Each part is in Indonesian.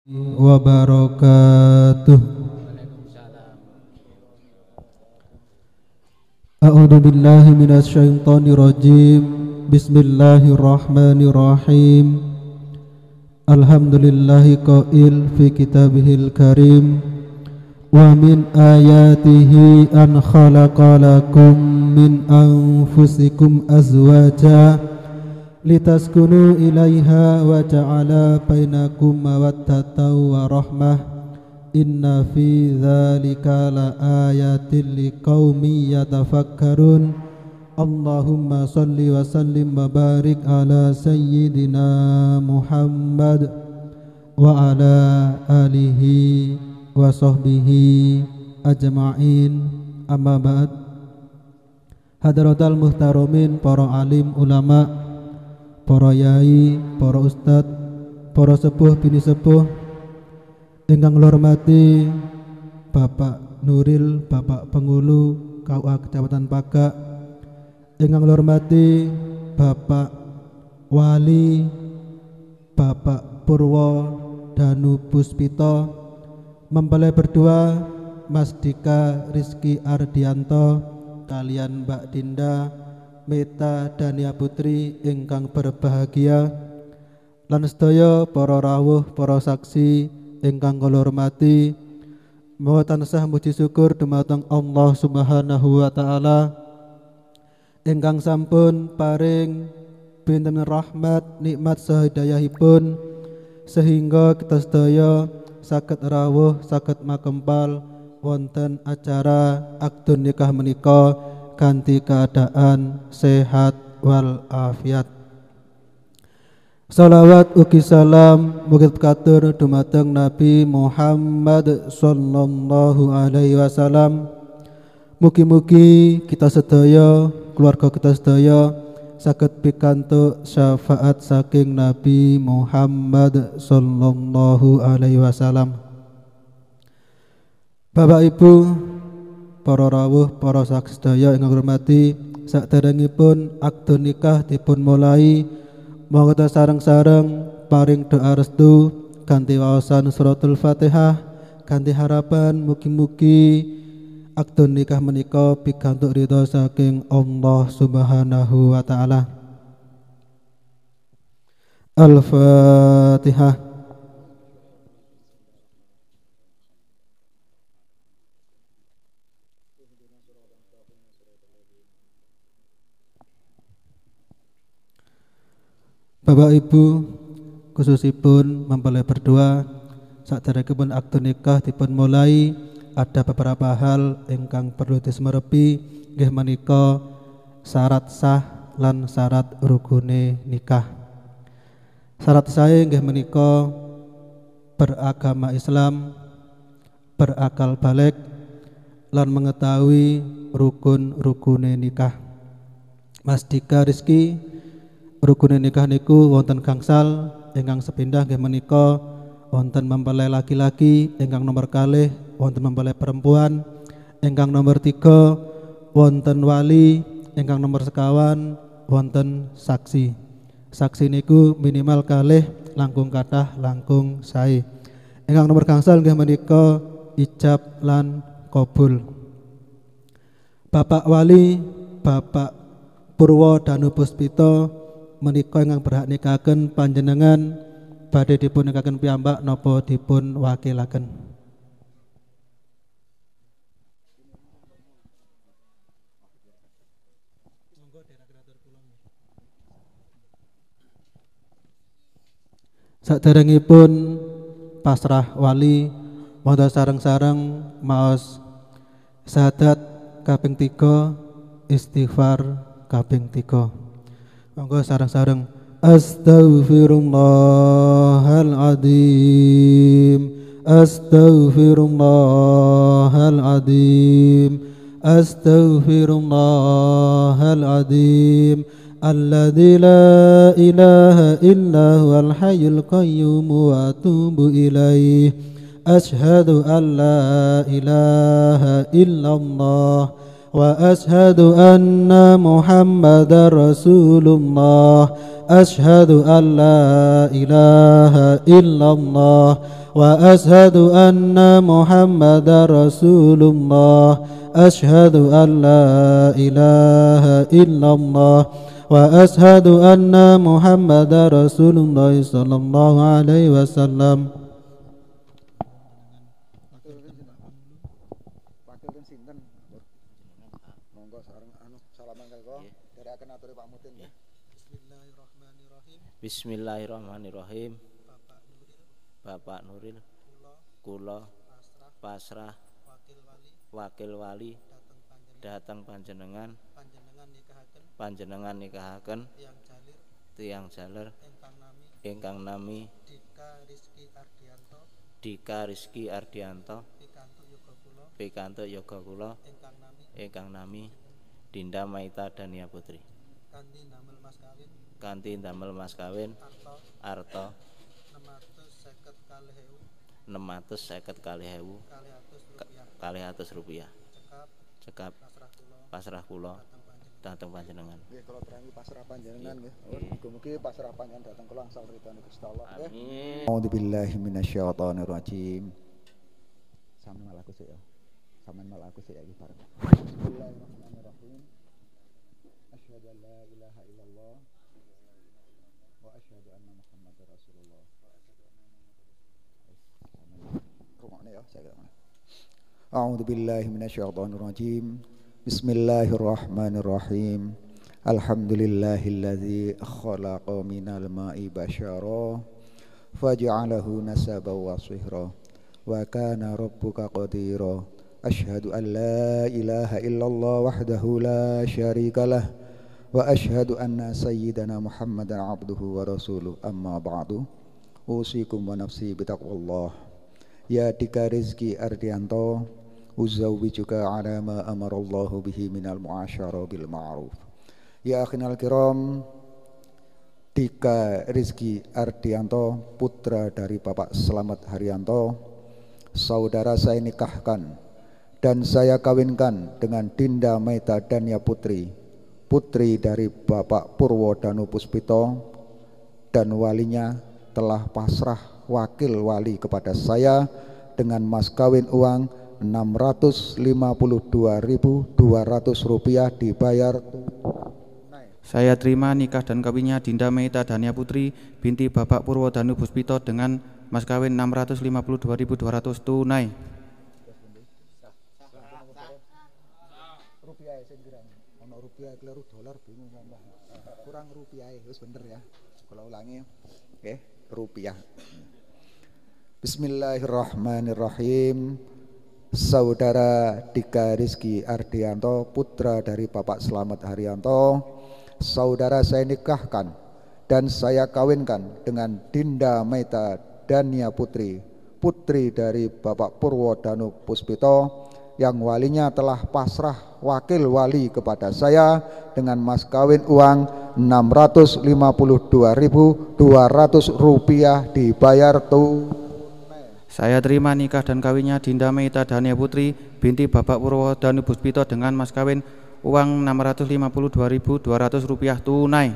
wabarakatuh. A'udzu billahi minasy syaithanir rajim. Bismillahirrahmanirrahim. Alhamdulillahi qail fi kitabihil karim. Wa min ayatihi an khalaqa lakum min anfusikum azwaja litaskunu ilaiha wa ja'ala bainakum mawaddatan wa rahmah. Inna fi dzalika la ayatin liqaumin yatafakkarun. Allahumma salli wa sallim wa barik ala sayyidina Muhammad wa ala alihi wa sahbihi ajma'in. Amma ba'd. Hadratal muhtaramin, para alim ulama, para yai, para ustad, para sepuh bini sepuh ingkang kula hormati Bapak Nuril, Bapak Pengulu KUA Kecamatan Pagak, ingkang kula hormati Bapak Wali, Bapak Purwo Danu Puspito, mempelai berdua Mas Dika Rizky Ardianto kalian Mbak Dinda Meta Dania Putri ingkang berbahagia, lan sedaya para rawuh, para saksi ingkang kula hormati. Moga tansah muji syukur dumateng Allah Subhanahu wa taala ingkang sampun paring pinten rahmat, nikmat sahidayahipun sehingga kita sedaya saged rawuh, saged makempal wonten acara akdun nikah menika kanthi keadaan sehat wal afiat. Salawat ugi salam mugi katur dumateng Nabi Muhammad sallallahu alaihi wasallam. Mugi-mugi kita sedaya, keluarga kita sedaya saged pikantuk syafaat saking Nabi Muhammad sallallahu alaihi wasallam. Bapak Ibu, para rawuh, para saksi sedaya ingkang hormati, saderengipun akad nikah dipun mulai, monggo sareng-sareng paring doa restu kanthi waosan suratul Fatihah, kanthi harapan mugi-mugi akad nikah menika pikantuk ridho saking Allah Subhanahu wa taala. Al-Fatihah. Bapak Ibu, khususipun mempelai berdua, saderengipun akad nikah dipun mulai, ada beberapa hal ingkang perlu dismerepi nggih menika syarat sah lan syarat rukune nikah. Syarat sah nggih menika beragama Islam, berakal balik, lan mengetahui rukun-rukune nikah. Mas Dika Rizky, rukun nikah niku wonten gangsal, ingkang sepindah nggih menika wonten mempelai laki-laki, ingkang nomor kalih wonten mempelai perempuan, ingkang nomor 3 wonten wali, ingkang nomor sekawan wonten saksi. Saksi niku minimal kalih, langkung kathah langkung sae. Ingkang nomor gangsal nggih menika ijab lan qabul. Bapak wali, Bapak Purwo Danu Puspito menika ingkang berhak nikahaken panjenengan badhe dipun nikahaken piyambak napa dipun wakilaken. Saderengipun pasrah wali, monggo sareng-sareng maos syahadat kaping 3, istighfar kaping 3. Monggo sareng-sareng. Astaghfirullahaladzim, astaghfirullahaladzim, astaghfirullahaladzim, alladzi la ilaha illa huwal hayyul qayyum wa atubu ilaih. Asyhadu an la ilaha illallah wa ashhadu anna Muhammadar Rasulullah. أشهد أن لا إله إلا الله وأشهد أن محمدا رسول الله أشهد أن لا إله إلا الله وأشهد أن محمدا رسول الله صلى الله عليه وسلم. Bismillahirrahmanirrahim. Bapak Nuril kula pasrah wakil wali datang panjenengan nikahaken tiyang jaler ingkang nami Dika Rizky Ardianto pikantuk yoga kula ingkang nami Dinda Maita Dania Putri kanthi damel mas kawin arta 650.000 rupiah cekap pasrah kula dateng panjenengan. Nggih kula terangke pasrah panjenengan nggih. Mugi-mugi pasrah panjenengan dateng kula angsal ridhone Gusti Allah nggih. Amin. A'udzubillahi minasyaitonir rajim. Sampeyan malaku sik ya. Sampeyan malaku sik ya iki bareng. Bismillahirrahmanirrahim. Asyhadu an la ilaha illallah wa asyhadu anna Muhammadar Rasulullah. Rungokne ya saya. A'udzubillahi minasyaitonir rajim. Bismillahirrahmanirrahim. Alhamdulillahilladzi khalaqa minal ma'i basyara faj'alahu nasaban wa sihra wa kana rabbuka qadira. Asyhadu an la ilaha illallah wahdahu la syarikalah wa asyhadu anna sayyidana Muhammadan abduhu wa rasuluh. Amma ba'du. Usikum wa nafsi bitaqwallah. Ya Dika Rizky Ardianto, uzawwijuka ala ma amarallahu bihi minal mu'asyara bil ma'ruf. Ya akhinal kiram, Dika Rizky Ardianto, putra dari Bapak Slamet Haryanto, saudara saya nikahkan dan saya kawinkan dengan Dinda Maita Dania Putri, putri dari Bapak Purwodanu Puspito, dan walinya telah pasrah wakil wali kepada saya dengan mas kawin uang 652.200 rupiah dibayar tunai. Saya terima nikah dan kawinnya Dinda Maita Dania Putri binti Bapak Purwodanu Puspito dengan mas kawin 652.200 tunai. Rupiah sendirian, ono rupiah keliru dolar bingung ngomong. Kurang rupiah wis bener ya. Kalau ulangi, oke, rupiah. Bismillahirrahmanirrahim. Saudara Dika Rizky Ardianto, putra dari Bapak Slamet Haryanto, saudara saya nikahkan dan saya kawinkan dengan Dinda Maita Dania Putri, putri dari Bapak Purwodanu Puspito, yang walinya telah pasrah wakil wali kepada saya dengan mas kawin uang 652.200 rupiah dibayar tunai. Saya terima nikah dan kawinnya Dinda Maita Dania Putri binti Bapak Purwodanu Puspito dengan mas kawin uang 652.200 rupiah tunai.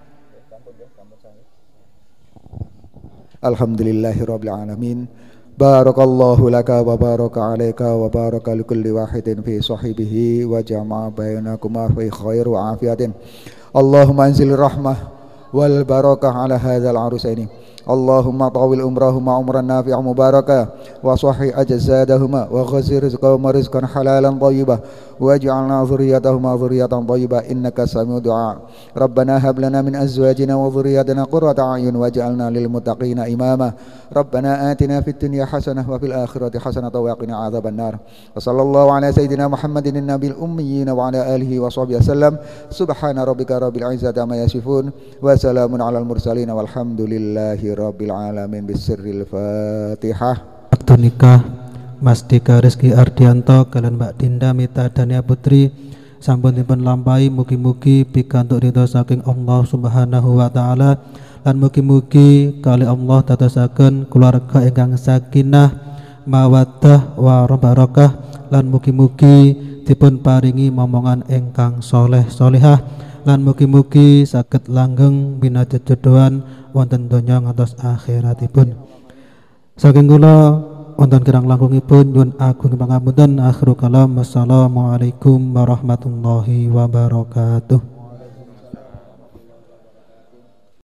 Alhamdulillahirabbil alamin. Barakallahu laka wa baraka alaika wa baraka likulli wahidin fi sahibihi wa jama'a bainakuma fi khair wa afiyatin. Allahumma anzil rahmah wal barakah ala hadzal arusaini. Allahumma tawil umrahuma umran nafi'ah mubarakah wa sahih ajzadahuma wa ghazir rizqahuma rizqan halalan tayyibah waj'alna dhurriyyatahuma dhurriyyatan tayyibah innaka sami'ud du'a. Rabbana hab lana min azwajina wa dhurriyyatina qurrata a'yun waj'alna lil muttaqina imama. Rabbana atina fid dunya hasanah wa fil akhirati hasanah wa qina adzabannar. Wa sallallahu ala sayyidina Muhammadin nabiyil ummiyyin wa ala alihi wa sahbihi wasallam. Subhana rabbika rabbil izzati amma yasifun wa salamun alal mursalin walhamdulillahi rabbil alamin. Bisirril Fatihah. Akad nikah Mas Dika Rizky Ardianto kalian Mbak Dinda Maita Dania Putri sampun dipun lampahi, mugi-mugi pikantuk ridho saking Allah Subhanahu wa taala lan mugi-mugi kali Allah dadosaken keluarga ingkang sakinah mawaddah wabarakah lan mugi-mugi dipun paringi momongan ingkang soleh solehah lan mugi-mugi saged langgeng binajat jodohan wonten donya ngantos akhiratipun. Saking kula wonten kirang langkungipun nyuwun agung pangapunten. Akhiru kalam, wassalamualaikum warahmatullahi wabarakatuh.